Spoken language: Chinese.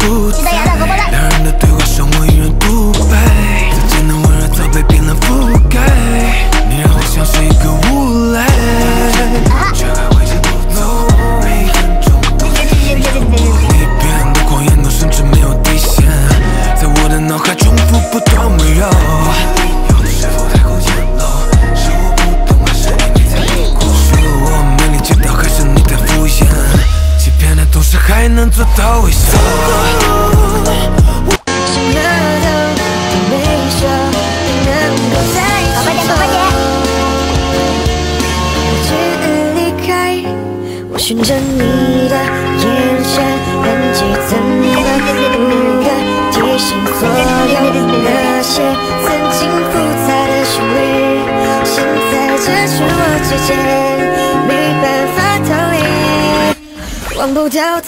负载。两人的对话声我一人独白，自己的温热早被冰冷覆盖。你让我像是一个无赖，却还危险不走，每一分钟都在心中。你变的谎言都甚至没有底线，在我的脑海重复不断围绕。是否太过简陋？是我不懂，还是你在离过？是我没理解到，还是你在敷衍？欺骗的同时还能做到微笑。 循着你的眼神，痕迹怎么不的提醒所有那些曾经复杂的旋律，现在这是我之间没办法逃离，忘不掉。